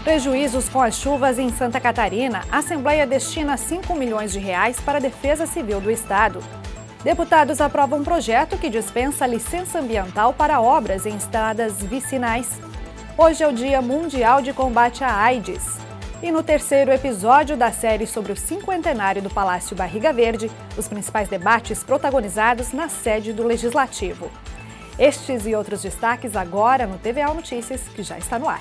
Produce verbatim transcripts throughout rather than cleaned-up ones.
Prejuízos com as chuvas em Santa Catarina. A Assembleia destina cinco milhões de reais para a Defesa Civil do Estado. Deputados aprovam um projeto que dispensa licença ambiental para obras em estradas vicinais. Hoje é o Dia Mundial de Combate à AIDS. E no terceiro episódio da série sobre o cinquentenário do Palácio Barriga Verde, os principais debates protagonizados na sede do Legislativo. Estes e outros destaques agora no T V A Notícias, que já está no ar.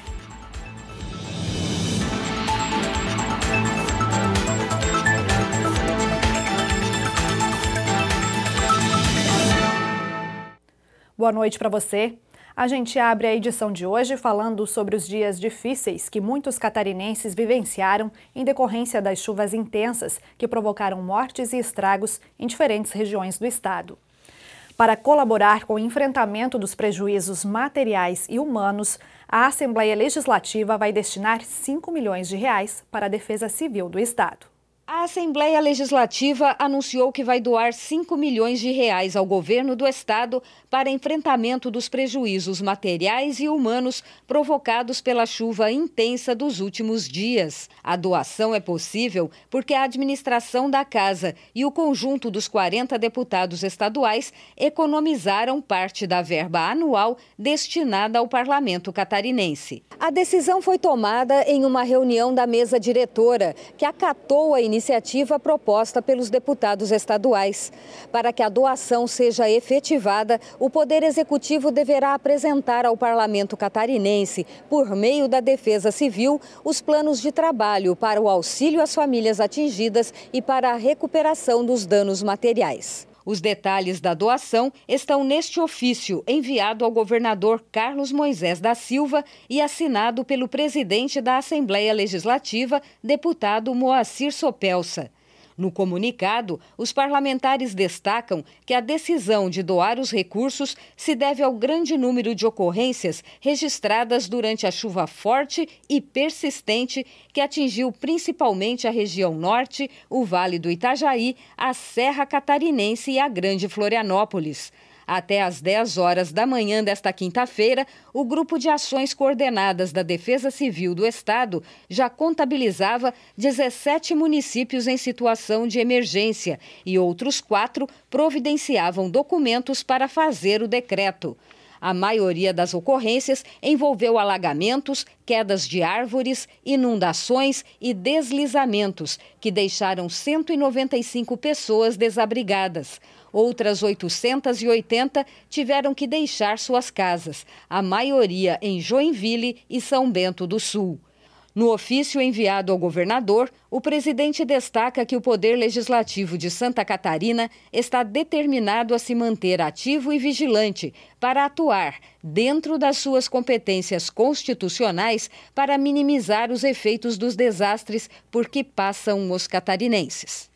Boa noite para você. A gente abre a edição de hoje falando sobre os dias difíceis que muitos catarinenses vivenciaram em decorrência das chuvas intensas que provocaram mortes e estragos em diferentes regiões do estado. Para colaborar com o enfrentamento dos prejuízos materiais e humanos, a Assembleia Legislativa vai destinar cinco milhões de reais para a Defesa Civil do Estado. A Assembleia Legislativa anunciou que vai doar cinco milhões de reais ao governo do estado para enfrentamento dos prejuízos materiais e humanos provocados pela chuva intensa dos últimos dias. A doação é possível porque a administração da casa e o conjunto dos quarenta deputados estaduais economizaram parte da verba anual destinada ao parlamento catarinense. A decisão foi tomada em uma reunião da mesa diretora, que acatou a iniciativa iniciativa proposta pelos deputados estaduais. Para que a doação seja efetivada, o Poder Executivo deverá apresentar ao Parlamento catarinense, por meio da Defesa Civil, os planos de trabalho para o auxílio às famílias atingidas e para a recuperação dos danos materiais. Os detalhes da doação estão neste ofício enviado ao governador Carlos Moisés da Silva e assinado pelo presidente da Assembleia Legislativa, deputado Moacir Sopelsa. No comunicado, os parlamentares destacam que a decisão de doar os recursos se deve ao grande número de ocorrências registradas durante a chuva forte e persistente que atingiu principalmente a região norte, o Vale do Itajaí, a Serra Catarinense e a Grande Florianópolis. Até às dez horas da manhã desta quinta-feira, o Grupo de Ações Coordenadas da Defesa Civil do Estado já contabilizava dezessete municípios em situação de emergência e outros quatro providenciavam documentos para fazer o decreto. A maioria das ocorrências envolveu alagamentos, quedas de árvores, inundações e deslizamentos, que deixaram cento e noventa e cinco pessoas desabrigadas. Outras oitocentas e oitenta tiveram que deixar suas casas, a maioria em Joinville e São Bento do Sul. No ofício enviado ao governador, o presidente destaca que o Poder Legislativo de Santa Catarina está determinado a se manter ativo e vigilante para atuar dentro das suas competências constitucionais para minimizar os efeitos dos desastres por que passam os catarinenses.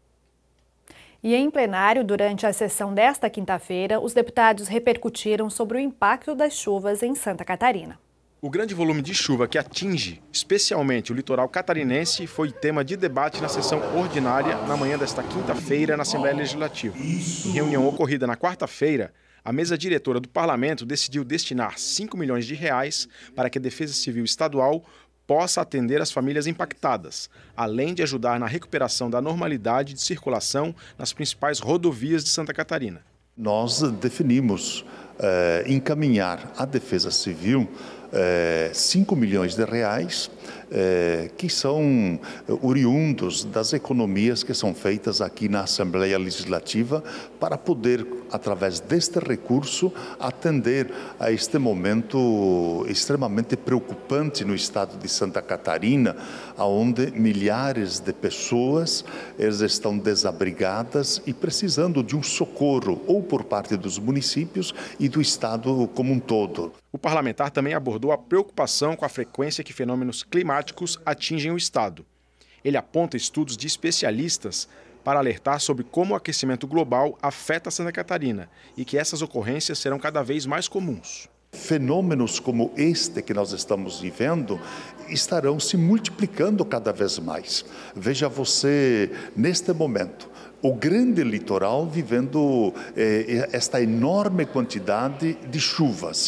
E em plenário, durante a sessão desta quinta-feira, os deputados repercutiram sobre o impacto das chuvas em Santa Catarina. O grande volume de chuva que atinge, especialmente o litoral catarinense, foi tema de debate na sessão ordinária na manhã desta quinta-feira na Assembleia Legislativa. Em reunião ocorrida na quarta-feira, a mesa diretora do Parlamento decidiu destinar cinco milhões de reais para que a Defesa Civil Estadual possa atender as famílias impactadas, além de ajudar na recuperação da normalidade de circulação nas principais rodovias de Santa Catarina. Nós definimos eh, encaminhar à Defesa Civil eh, cinco milhões de reais eh, que são oriundos das economias que são feitas aqui na Assembleia Legislativa para poder, através deste recurso, atender a este momento extremamente preocupante no estado de Santa Catarina, onde milhares de pessoas eles estão desabrigadas e precisando de um socorro, ou por parte dos municípios e do estado como um todo. O parlamentar também abordou a preocupação com a frequência que fenômenos climáticos atingem o estado. Ele aponta estudos de especialistas para alertar sobre como o aquecimento global afeta Santa Catarina e que essas ocorrências serão cada vez mais comuns. Fenômenos como este que nós estamos vivendo estarão se multiplicando cada vez mais. Veja você, neste momento, o grande litoral vivendo eh, esta enorme quantidade de chuvas.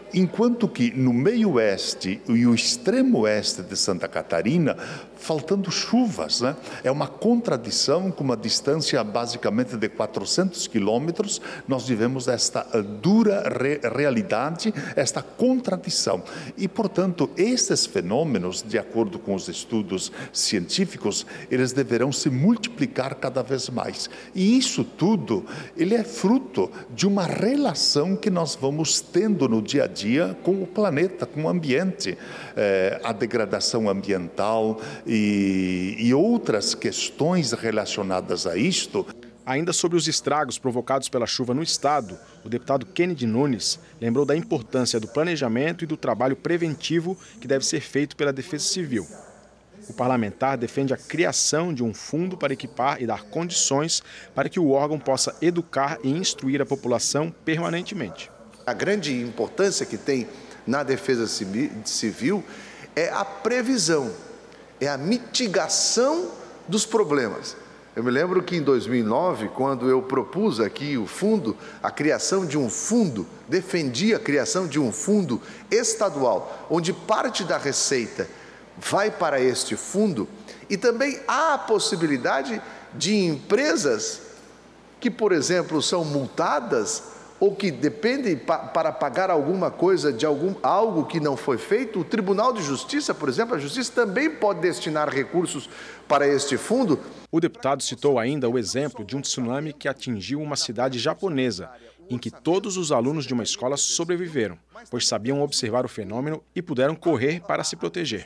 Enquanto que no meio oeste e o extremo oeste de Santa Catarina, faltando chuvas, né? É uma contradição, com uma distância basicamente de quatrocentos quilômetros, nós vivemos esta dura re realidade, esta contradição. E, portanto, esses fenômenos, de acordo com os estudos científicos, eles deverão se multiplicar cada vez mais. E isso tudo, ele é fruto de uma relação que nós vamos tendo no dia a dia com o planeta, com o ambiente, eh, a degradação ambiental e, e outras questões relacionadas a isto. Ainda sobre os estragos provocados pela chuva no estado, o deputado Kennedy Nunes lembrou da importância do planejamento e do trabalho preventivo que deve ser feito pela Defesa Civil. O parlamentar defende a criação de um fundo para equipar e dar condições para que o órgão possa educar e instruir a população permanentemente. A grande importância que tem na Defesa Civil é a previsão, é a mitigação dos problemas. Eu me lembro que em dois mil e nove, quando eu propus aqui o fundo, a criação de um fundo, defendi a criação de um fundo estadual, onde parte da receita vai para este fundo, e também há a possibilidade de empresas que, por exemplo, são multadas ou que dependem pa para pagar alguma coisa de algum, algo que não foi feito. O Tribunal de Justiça, por exemplo, a Justiça também pode destinar recursos para este fundo. O deputado citou ainda o exemplo de um tsunami que atingiu uma cidade japonesa, em que todos os alunos de uma escola sobreviveram, pois sabiam observar o fenômeno e puderam correr para se proteger.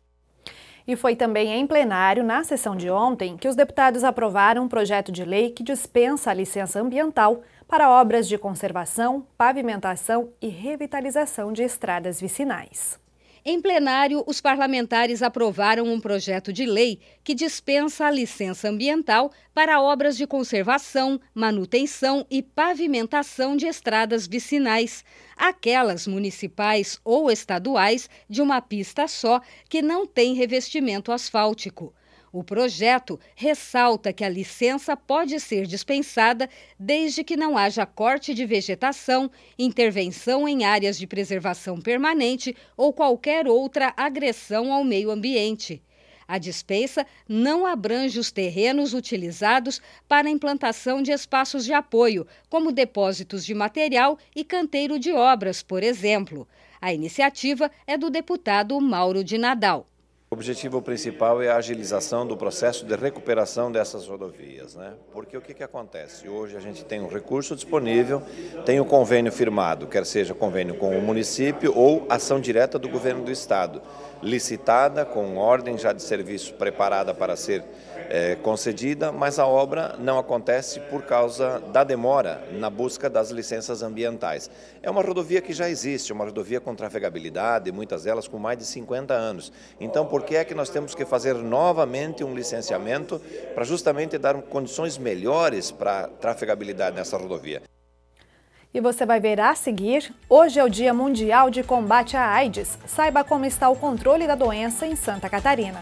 E foi também em plenário, na sessão de ontem, que os deputados aprovaram um projeto de lei que dispensa a licença ambiental para obras de conservação, pavimentação e revitalização de estradas vicinais. Em plenário, os parlamentares aprovaram um projeto de lei que dispensa a licença ambiental para obras de conservação, manutenção e pavimentação de estradas vicinais, aquelas municipais ou estaduais de uma pista só que não tem revestimento asfáltico. O projeto ressalta que a licença pode ser dispensada desde que não haja corte de vegetação, intervenção em áreas de preservação permanente ou qualquer outra agressão ao meio ambiente. A dispensa não abrange os terrenos utilizados para a implantação de espaços de apoio, como depósitos de material e canteiro de obras, por exemplo. A iniciativa é do deputado Mauro de Nadal. O objetivo principal é a agilização do processo de recuperação dessas rodovias, né? Porque o que que acontece? Hoje a gente tem um recurso disponível, tem o convênio firmado, quer seja convênio com o município ou ação direta do governo do estado, licitada, com ordem já de serviço preparada para ser é, concedida, mas a obra não acontece por causa da demora na busca das licenças ambientais. É uma rodovia que já existe, uma rodovia com trafegabilidade, muitas delas com mais de cinquenta anos. Então, por que é que nós temos que fazer novamente um licenciamento para justamente dar condições melhores para a trafegabilidade nessa rodovia? E você vai ver a seguir, hoje é o Dia Mundial de Combate à AIDS. Saiba como está o controle da doença em Santa Catarina.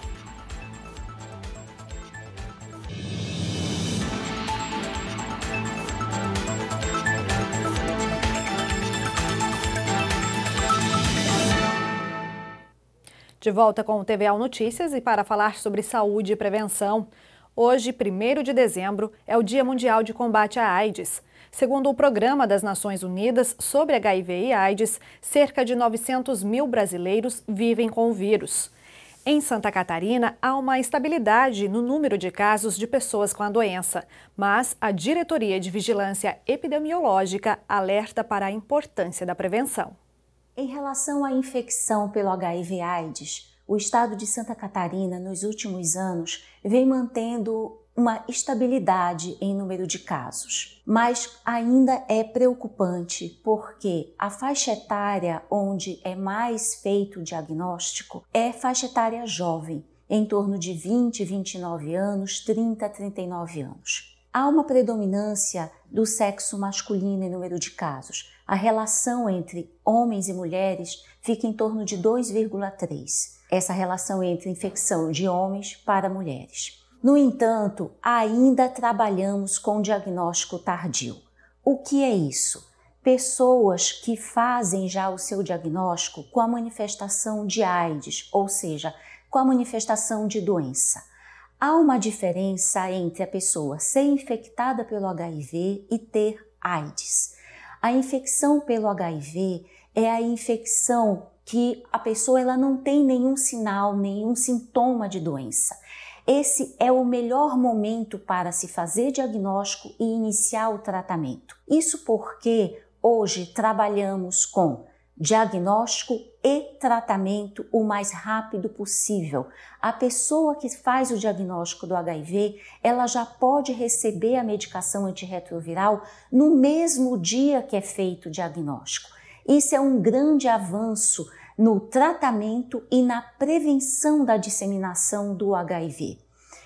De volta com o T V A Notícias e para falar sobre saúde e prevenção. Hoje, primeiro de dezembro, é o Dia Mundial de Combate à AIDS. Segundo o Programa das Nações Unidas sobre H I V e AIDS, cerca de novecentos mil brasileiros vivem com o vírus. Em Santa Catarina, há uma estabilidade no número de casos de pessoas com a doença, mas a Diretoria de Vigilância Epidemiológica alerta para a importância da prevenção. Em relação à infecção pelo H I V AIDS, o estado de Santa Catarina, nos últimos anos, vem mantendo uma estabilidade em número de casos. Mas ainda é preocupante porque a faixa etária onde é mais feito o diagnóstico é faixa etária jovem, em torno de vinte, vinte e nove anos, trinta, trinta e nove anos. Há uma predominância do sexo masculino em número de casos. A relação entre homens e mulheres fica em torno de dois vírgula três. Essa relação entre infecção de homens para mulheres. No entanto, ainda trabalhamos com diagnóstico tardio. O que é isso? pessoas que fazem já o seu diagnóstico com a manifestação de AIDS, ou seja, com a manifestação de doença. Há uma diferença entre a pessoa ser infectada pelo H I V e ter AIDS. A infecção pelo H I V é a infecção que a pessoa ela não tem nenhum sinal, nenhum sintoma de doença. Esse é o melhor momento para se fazer diagnóstico e iniciar o tratamento. Isso porque hoje trabalhamos com diagnóstico e tratamento o mais rápido possível. A pessoa que faz o diagnóstico do H I V, ela já pode receber a medicação antirretroviral no mesmo dia que é feito o diagnóstico. Isso é um grande avanço no tratamento e na prevenção da disseminação do H I V.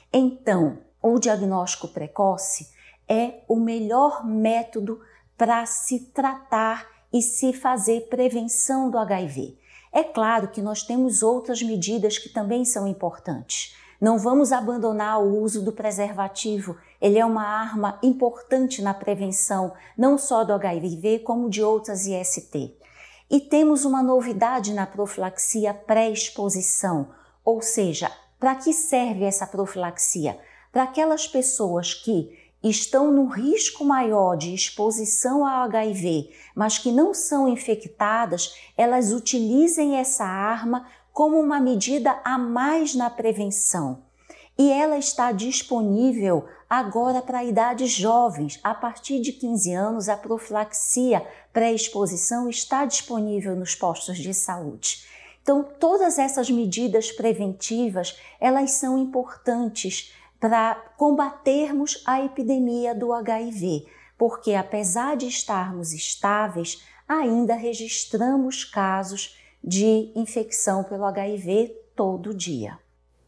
Então, o diagnóstico precoce é o melhor método para se tratar e se fazer prevenção do H I V. É claro que nós temos outras medidas que também são importantes. Não vamos abandonar o uso do preservativo. Ele é uma arma importante na prevenção, não só do H I V, como de outras I S T. E temos uma novidade na profilaxia pré-exposição, ou seja, para que serve essa profilaxia? Para aquelas pessoas que estão no risco maior de exposição ao H I V, mas que não são infectadas, elas utilizem essa arma como uma medida a mais na prevenção. E ela está disponível agora para idades jovens. A partir de quinze anos, a profilaxia pré-exposição está disponível nos postos de saúde. Então, todas essas medidas preventivas, elas são importantes para combatermos a epidemia do H I V, porque apesar de estarmos estáveis, ainda registramos casos de infecção pelo H I V todo dia.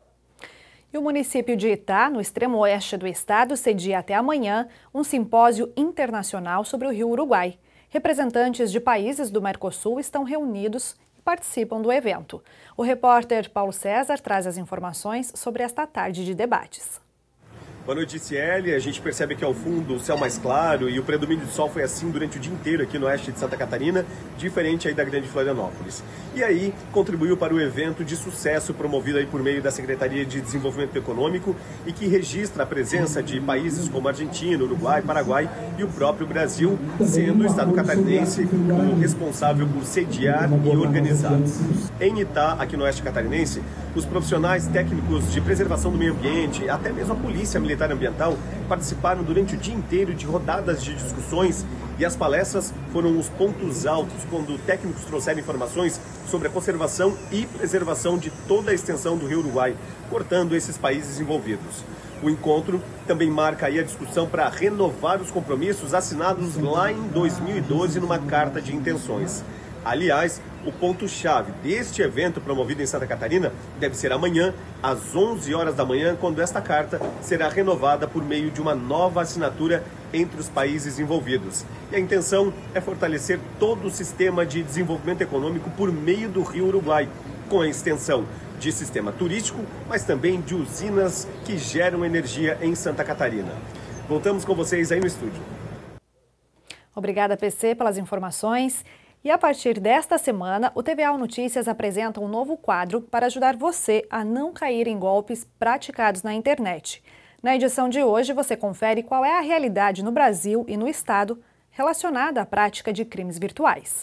E o município de Itá, no extremo oeste do estado, cedia até amanhã um simpósio internacional sobre o Rio Uruguai. Representantes de países do Mercosul estão reunidos e participam do evento. O repórter Paulo César traz as informações sobre esta tarde de debates. Boa noite, Cieli. A gente percebe que ao fundo o céu mais claro e o predomínio do sol foi assim durante o dia inteiro aqui no oeste de Santa Catarina, diferente aí da Grande Florianópolis. E aí contribuiu para o evento de sucesso promovido aí por meio da Secretaria de Desenvolvimento Econômico e que registra a presença de países como Argentina, Uruguai, Paraguai e o próprio Brasil, sendo o estado catarinense o responsável por sediar e organizar. Em Itá, aqui no oeste catarinense, os profissionais técnicos de preservação do meio ambiente, até mesmo a polícia militar ambiental, participaram durante o dia inteiro de rodadas de discussões e as palestras foram os pontos altos quando técnicos trouxeram informações sobre a conservação e preservação de toda a extensão do Rio Uruguai, cortando esses países envolvidos. O encontro também marca aí a discussão para renovar os compromissos assinados lá em dois mil e doze numa carta de intenções. Aliás, o ponto-chave deste evento promovido em Santa Catarina deve ser amanhã, às onze horas da manhã, quando esta carta será renovada por meio de uma nova assinatura entre os países envolvidos. E a intenção é fortalecer todo o sistema de desenvolvimento econômico por meio do Rio Uruguai, com a extensão de sistema turístico, mas também de usinas que geram energia em Santa Catarina. Voltamos com vocês aí no estúdio. Obrigada, P C, pelas informações. E a partir desta semana, o T V A Notícias apresenta um novo quadro para ajudar você a não cair em golpes praticados na internet. Na edição de hoje, você confere qual é a realidade no Brasil e no estado relacionada à prática de crimes virtuais.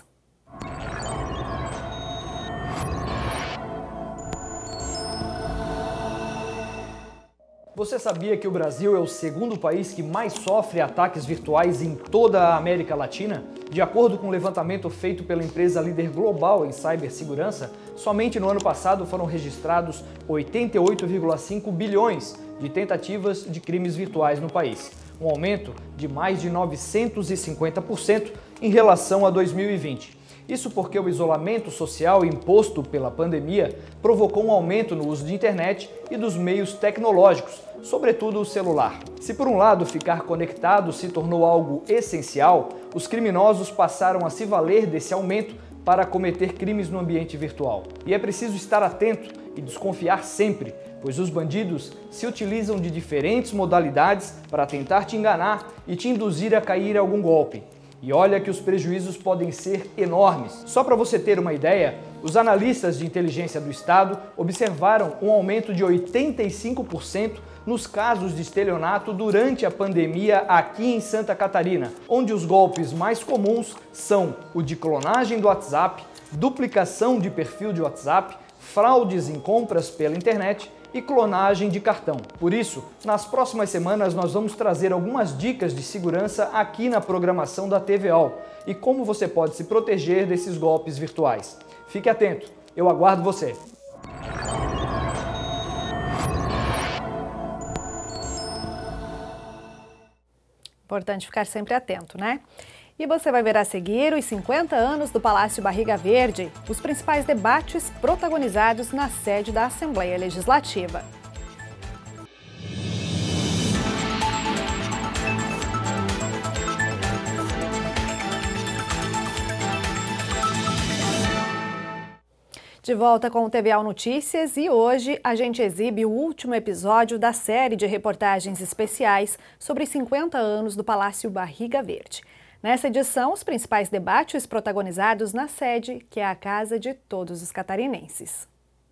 Você sabia que o Brasil é o segundo país que mais sofre ataques virtuais em toda a América Latina? De acordo com um levantamento feito pela empresa líder global em cibersegurança, somente no ano passado foram registrados oitenta e oito vírgula cinco bilhões de tentativas de crimes virtuais no país, um aumento de mais de novecentos e cinquenta por cento em relação a dois mil e vinte. Isso porque o isolamento social imposto pela pandemia provocou um aumento no uso de internet e dos meios tecnológicos, sobretudo o celular. Se por um lado ficar conectado se tornou algo essencial, os criminosos passaram a se valer desse aumento para cometer crimes no ambiente virtual. E é preciso estar atento e desconfiar sempre, pois os bandidos se utilizam de diferentes modalidades para tentar te enganar e te induzir a cair em algum golpe. E olha que os prejuízos podem ser enormes. Só para você ter uma ideia, os analistas de inteligência do Estado observaram um aumento de oitenta e cinco por cento nos casos de estelionato durante a pandemia aqui em Santa Catarina, onde os golpes mais comuns são o de clonagem do WhatsApp, duplicação de perfil de WhatsApp, fraudes em compras pela internet e clonagem de cartão. Por isso, nas próximas semanas nós vamos trazer algumas dicas de segurança aqui na programação da T V O e como você pode se proteger desses golpes virtuais. Fique atento, eu aguardo você! Importante ficar sempre atento, né? E você vai ver a seguir os cinquenta anos do Palácio Barriga Verde, os principais debates protagonizados na sede da Assembleia Legislativa. De volta com o T V A Notícias e hoje a gente exibe o último episódio da série de reportagens especiais sobre os cinquenta anos do Palácio Barriga Verde. Nessa edição, os principais debates protagonizados na sede, que é a casa de todos os catarinenses.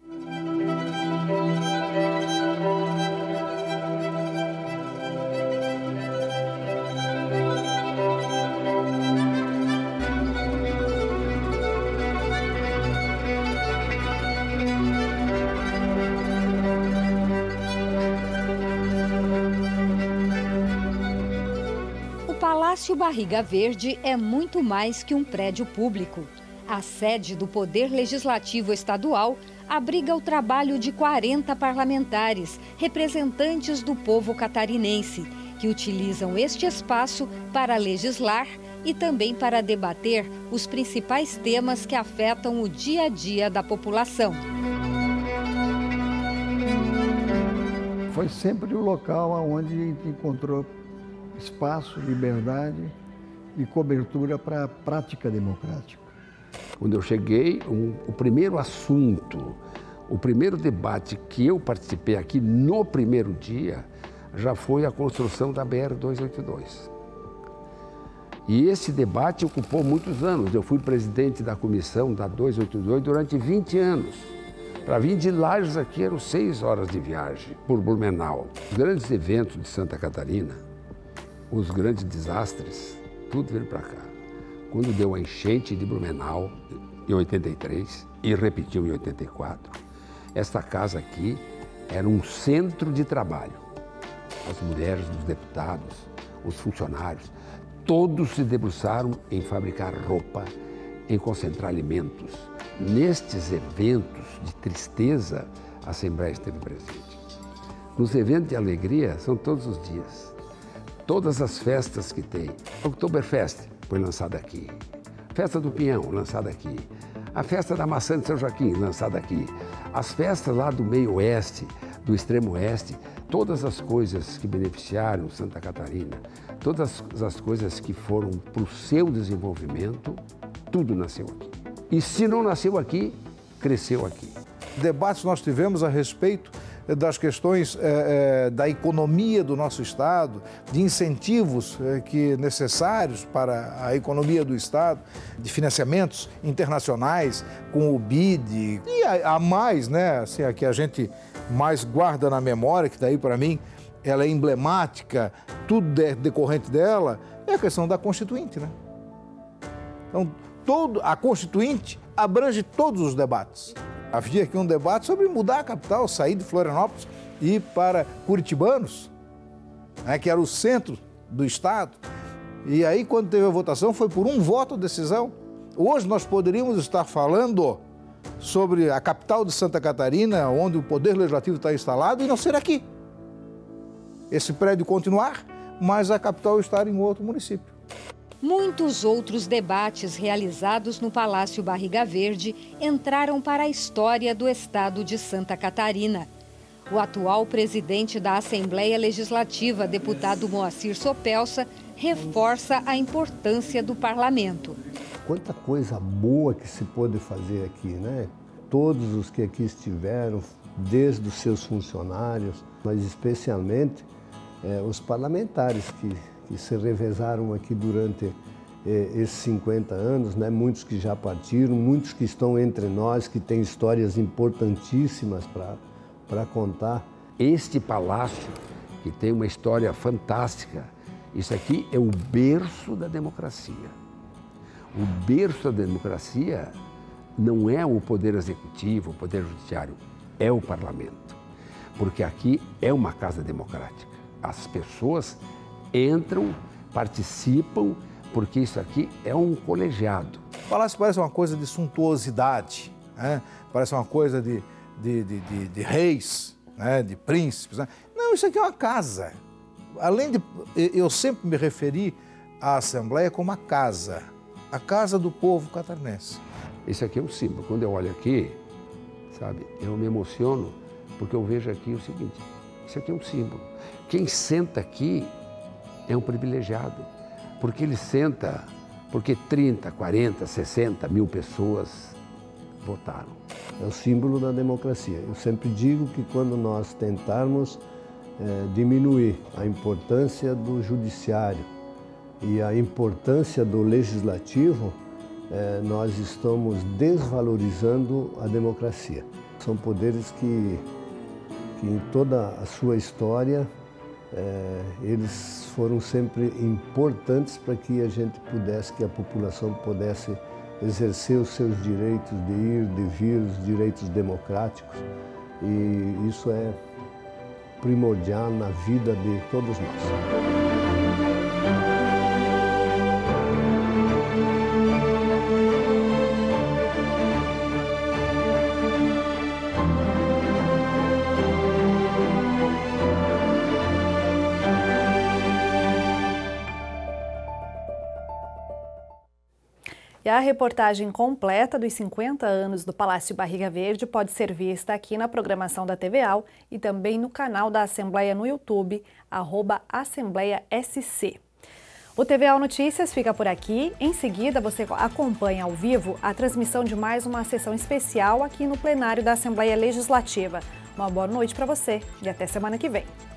O Palácio Barriga Verde é muito mais que um prédio público. A sede do Poder Legislativo Estadual abriga o trabalho de quarenta parlamentares, representantes do povo catarinense, que utilizam este espaço para legislar e também para debater os principais temas que afetam o dia a dia da população. Foi sempre o local onde a gente encontrou espaço, liberdade e cobertura para a prática democrática. Quando eu cheguei, um, o primeiro assunto, o primeiro debate que eu participei aqui no primeiro dia, já foi a construção da B R duzentos e oitenta e dois. E esse debate ocupou muitos anos. Eu fui presidente da comissão da duzentos e oitenta e dois durante vinte anos. Para vir de Lages aqui eram seis horas de viagem por Blumenau. Os grandes eventos de Santa Catarina, os grandes desastres, tudo veio para cá. Quando deu a enchente de Blumenau, em oitenta e três, e repetiu em oitenta e quatro, esta casa aqui era um centro de trabalho. As mulheres dos deputados, os funcionários, todos se debruçaram em fabricar roupa, em concentrar alimentos. Nestes eventos de tristeza, a Assembleia esteve presente. Nos eventos de alegria, são todos os dias. Todas as festas que tem. A Oktoberfest foi lançada aqui. Festa do Pinhão, lançada aqui. A festa da maçã de São Joaquim, lançada aqui. As festas lá do meio oeste, do extremo oeste, todas as coisas que beneficiaram Santa Catarina, todas as coisas que foram para o seu desenvolvimento, tudo nasceu aqui. E se não nasceu aqui, cresceu aqui. Debates nós tivemos a respeito das questões é, é, da economia do nosso Estado, de incentivos é, que necessários para a economia do Estado, de financiamentos internacionais com o B I D. E a, a mais, né, assim, a que a gente mais guarda na memória, que daí para mim ela é emblemática, tudo é decorrente dela, é a questão da Constituinte, né? Então, todo, a Constituinte abrange todos os debates. Havia aqui um debate sobre mudar a capital, sair de Florianópolis e ir para Curitibanos, né, que era o centro do Estado. E aí, quando teve a votação, foi por um voto de decisão. Hoje nós poderíamos estar falando sobre a capital de Santa Catarina, onde o Poder Legislativo está instalado, e não ser aqui. Esse prédio continuar, mas a capital estar em outro município. Muitos outros debates realizados no Palácio Barriga Verde entraram para a história do Estado de Santa Catarina. O atual presidente da Assembleia Legislativa, deputado Moacir Sopelsa, reforça a importância do parlamento. Quanta coisa boa que se pôde fazer aqui, né? Todos os que aqui estiveram, desde os seus funcionários, mas especialmente é, os parlamentares que, que se revezaram aqui durante esses cinquenta anos, né? Muitos que já partiram, muitos que estão entre nós, que têm histórias importantíssimas para contar. Este palácio, que tem uma história fantástica, isso aqui é o berço da democracia. O berço da democracia não é o poder executivo, o poder judiciário, é o parlamento. Porque aqui é uma casa democrática. As pessoas entram, participam, porque isso aqui é um colegiado. O palácio parece uma coisa de suntuosidade, né? Parece uma coisa de, de, de, de, de reis, né? De príncipes. Né? Não, isso aqui é uma casa. Além de... Eu sempre me referi à Assembleia como a casa, a casa do povo catarinense. Esse aqui é um símbolo. Quando eu olho aqui, sabe, eu me emociono porque eu vejo aqui o seguinte, isso aqui é um símbolo. Quem senta aqui é um privilegiado. Porque ele senta, porque trinta, quarenta, sessenta mil pessoas votaram. É o símbolo da democracia. Eu sempre digo que quando nós tentarmos é, diminuir a importância do judiciário e a importância do legislativo, é, nós estamos desvalorizando a democracia. São poderes que, que em toda a sua história, É, eles foram sempre importantes para que a gente pudesse, que a população pudesse exercer os seus direitos de ir, de vir, os direitos democráticos. E isso é primordial na vida de todos nós. E a reportagem completa dos cinquenta anos do Palácio Barriga Verde pode ser vista aqui na programação da T V A U e também no canal da Assembleia no YouTube, arroba Assembleia S C. O T V A U Notícias fica por aqui. Em seguida, você acompanha ao vivo a transmissão de mais uma sessão especial aqui no plenário da Assembleia Legislativa. Uma boa noite para você e até semana que vem.